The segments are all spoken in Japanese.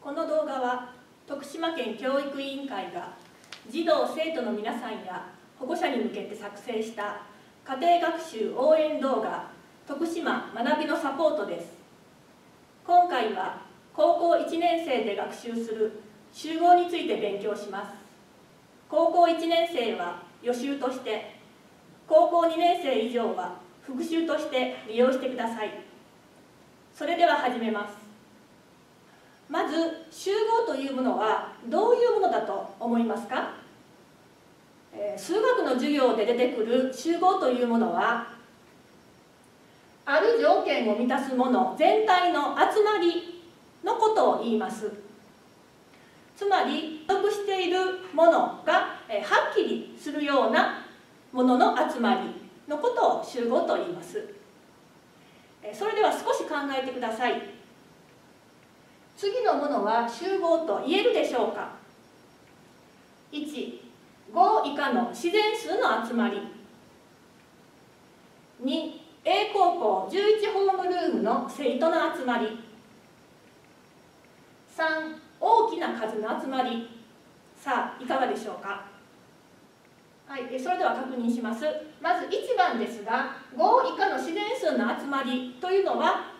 この動画は徳島県教育委員会が児童生徒の皆さんや保護者に向けて作成した家庭学習応援動画徳島学びのサポートです。今回は高校1年生で学習する集合について勉強します。高校1年生は予習として、高校2年生以上は復習として利用してください。それでは始めます。まず集合というものはどういうものだと思いますか？数学の授業で出てくる集合というものは、ある条件を満たすもの全体の集まりのことを言います。つまり属しているものがはっきりするようなものの集まりのことを集合と言います。それでは少し考えてください。次のものは集合と言えるでしょうか？ 1、5以下の自然数の集まり。2、A 高校11ホームルームの生徒の集まり。3、大きな数の集まり。さあいかがでしょうか？はい、それでは確認します。まず1番ですが、5以下の自然数の集まりというのは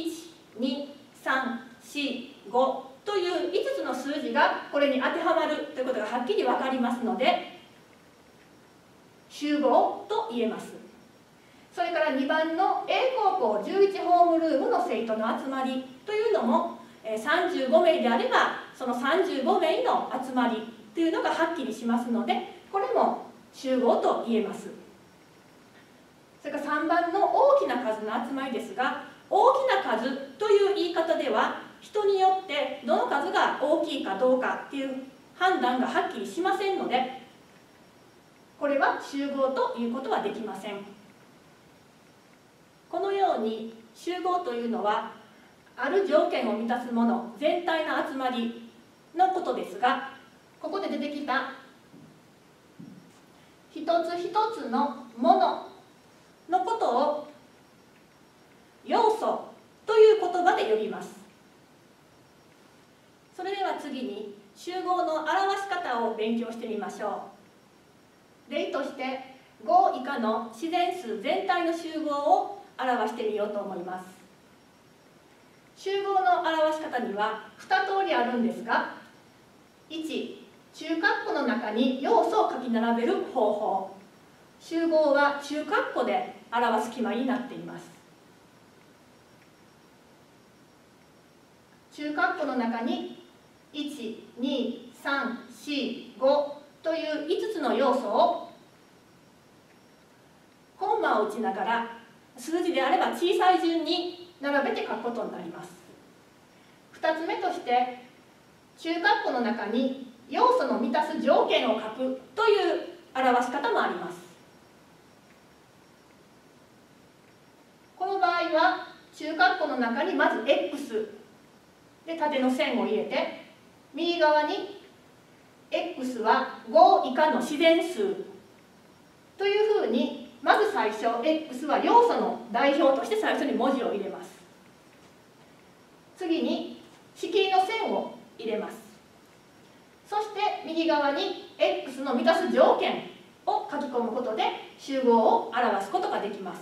1、2、3、4、5という5つの数字がこれに当てはまるということがはっきり分かりますので、集合と言えます。それから2番の A 高校11ホームルームの生徒の集まりというのも、35名であればその35名の集まりというのがはっきりしますので、これも集合と言えます。それから3番の大きな数の集まりですが、大きな数という言い方では人によってどの数が大きいかどうかっていう判断がはっきりしませんので、これは集合ということはできません。このように集合というのはある条件を満たすもの全体の集まりのことですが、ここで出てきた一つ一つのもののことを要素という言葉で呼びます。それでは次に集合の表し方を勉強してみましょう。例として5以下の自然数全体の集合を表してみようと思います。集合の表し方には2通りあるんですが、1、中括弧の中に要素を書き並べる方法。集合は中括弧で表す決まりになっています。中括弧の中に1、2、3、4、5という5つの要素をコンマを打ちながら数字であれば小さい順に並べて書くことになります。2つ目として中括弧の中に要素の満たす条件を書くという表し方もあります。この場合は中括弧の中にまず X で縦の線を入れて、右側に X は5以下の自然数というふうに、まず最初 X は要素の代表として最初に文字を入れます。次に仕切りの線を入れます。そして右側に X の満たす条件を書き込むことで集合を表すことができます。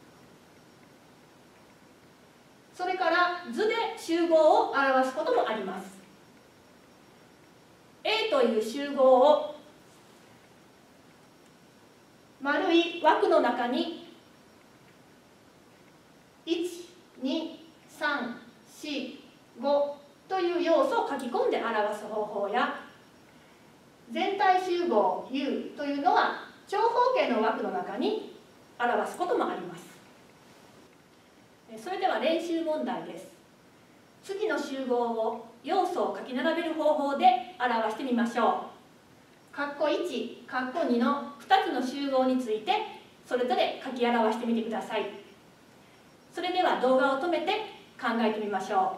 それから図で集合を表すこともあります。A という集合を丸い枠の中に1、2、3、4、5という要素を書き込んで表す方法や、全体集合 U というのは長方形の枠の中に表すこともあります。それでは練習問題です。次の集合を要素を書き並べる方法で表してみましょう。括弧1、括弧2の2つの集合についてそれぞれ書き表してみてください。それでは動画を止めて考えてみましょ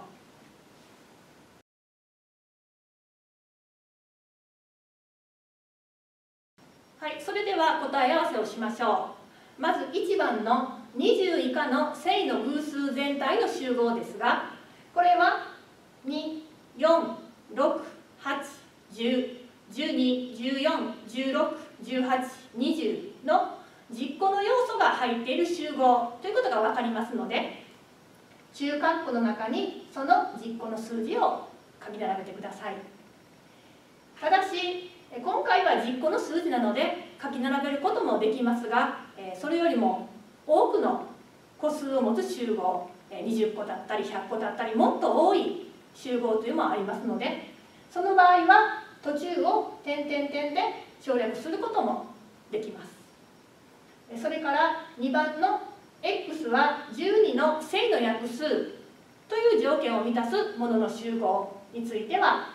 う。はい、それでは答え合わせをしましょう。まず1番の20以下の正の偶数全体の集合ですが、これは2、 4、6、8、10、12、14、16、18、20の10個の要素が入っている集合ということが分かりますので、中括弧の中にその10個の数字を書き並べてください。ただし今回は10個の数字なので書き並べることもできますが、それよりも多くの個数を持つ集合、20個だったり100個だったりもっと多い集合というのもありますので、その場合は途中を点々点で省略することもできます。それから2番の x は12の正の約数という条件を満たすものの集合については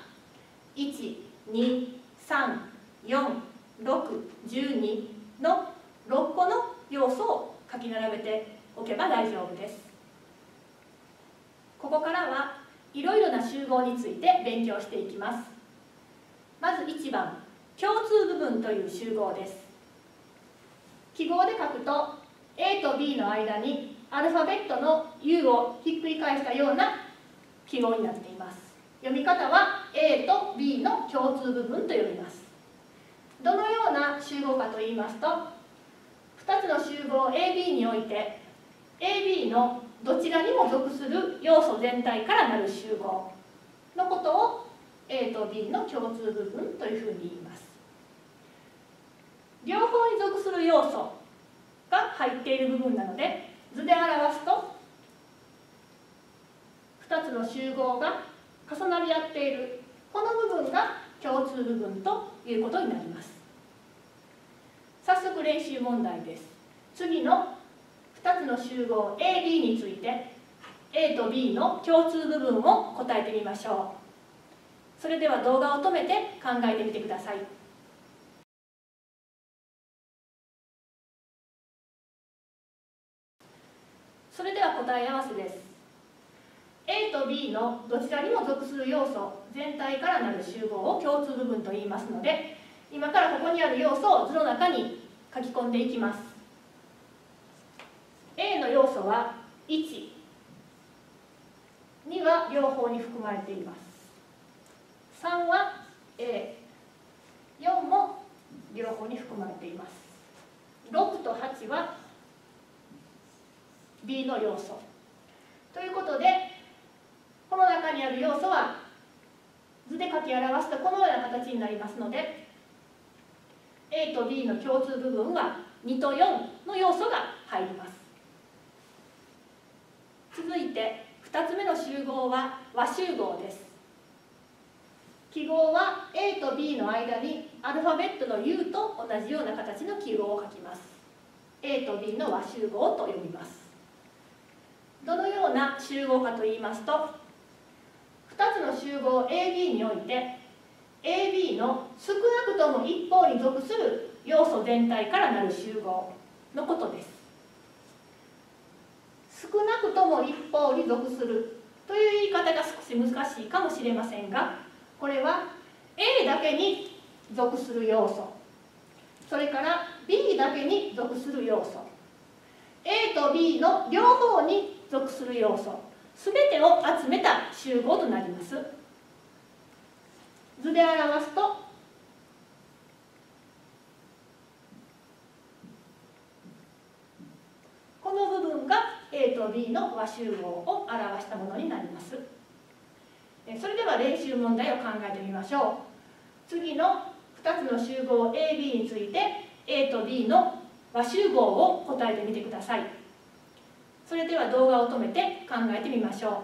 1、2、3、4、6、12の6個の要素を書き並べておけば大丈夫です。ここからはいろいろな集合について勉強していきます。まず1番、共通部分という集合です。記号で書くと A と B の間にアルファベットの U をひっくり返したような記号になっています。読み方は A と B の共通部分と読みます。どのような集合かといいますと、2つの集合 AB において AB のどちらにも属する要素全体からなる集合のことを A と B の共通部分というふうに言います。両方に属する要素が入っている部分なので、図で表すと2つの集合が重なり合っているこの部分が共通部分ということになります。早速練習問題です。次の2つの集合 AB について A と B の共通部分を答えてみましょう。それでは動画を止めて考えてみてください。それでは答え合わせです。 A と B のどちらにも属する要素全体からなる集合を共通部分と言いますので、今からここにある要素を図の中に書き込んでいきます。 A の要素は1、2は両方に含まれています。3は A、4も両方に含まれています。6と8は B の要素ということで、この中にある要素は図で書き表すとこのような形になりますので、 A と B の共通部分は2と4の要素が入ります。続いて2つ目の集合は和集合です。記号は A と B の間にアルファベットの U と同じような形の記号を書きます。 A と B の和集合と呼びます。どのような集合かといいますと、2つの集合 AB において AB の少なくとも一方に属する要素全体からなる集合のことです。少なくとも一方に属するという言い方が少し難しいかもしれませんが、これは A だけに属する要素、それから B だけに属する要素、 A と B の両方に属する要素すべてを集めた集合となります。図で表すとこの部分が A と B の和集合を表したものになります。それでは練習問題を考えてみましょう。次の2つの集合 AB について A と B の和集合を答えてみてください。それでは動画を止めて考えてみましょう。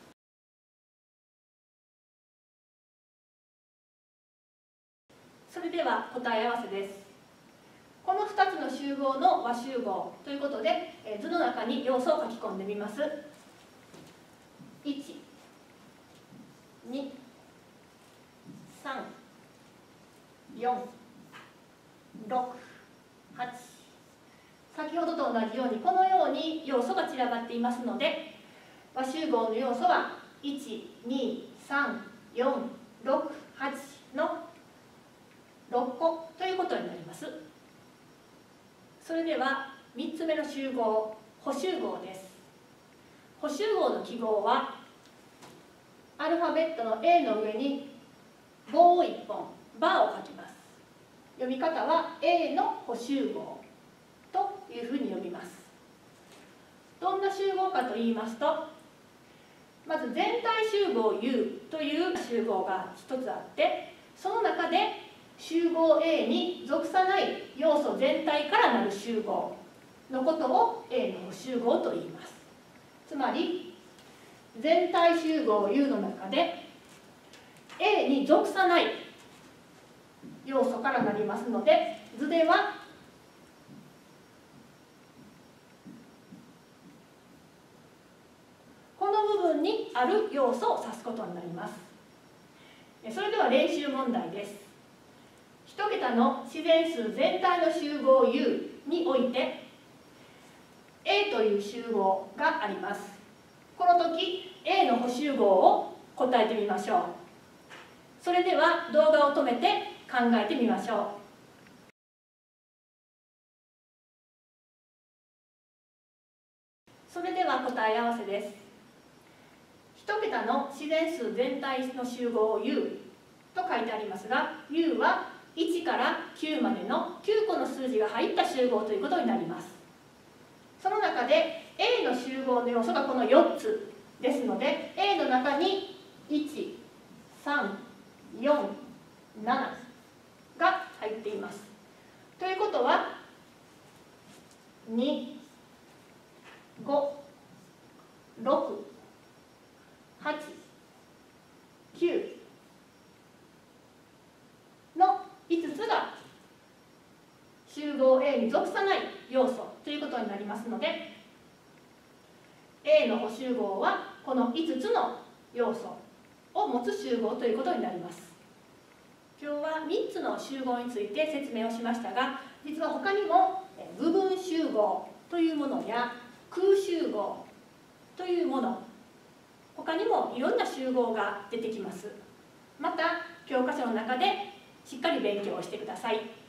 それでは答え合わせです。この2つの集合の和集合ということで、図の中に要素を書き込んでみます。1、2、3、4、6、8。先ほどと同じようにこのように要素が散らばっていますので、和集合の要素は1、2、3、4、6、8の6個ということになります。それでは3つ目の集合、補集合です。補集合の記号はアルファベットの A の上に棒を1本、バーを書きます。読み方は A の補集合というふうに読みます。どんな集合かと言いますと、まず全体集合 U という集合が一つあって、その中で集合 A に属さない要素全体からなる集合のことを A の補集合と言います。つまり全体集合 U の中で A に属さない要素からなりますので、図ではこの部分にある要素を指すことになります。それでは練習問題です。1桁の自然数全体の集合 U において A という集合があります。この時 A の補集合を答えてみましょう。それでは動画を止めて考えてみましょう。それでは答え合わせです。1桁の自然数全体の集合 U と書いてありますが、 U は1から9までの9個の数字が入った集合ということになります。その中で A の集合の要素がこの4つですので、 A の中に1、3、4、7が入っています。ということは2、5、6、8、9の5つが集合 A に属さない要素ということになりますので、 A の補集合はこの5つの要素を持つ集合ということになります。今日は3つの集合について説明をしましたが、実は他にも部分集合というものや空集合というもの、他にもいろんな集合が出てきます。また教科書の中でしっかり勉強をしてください。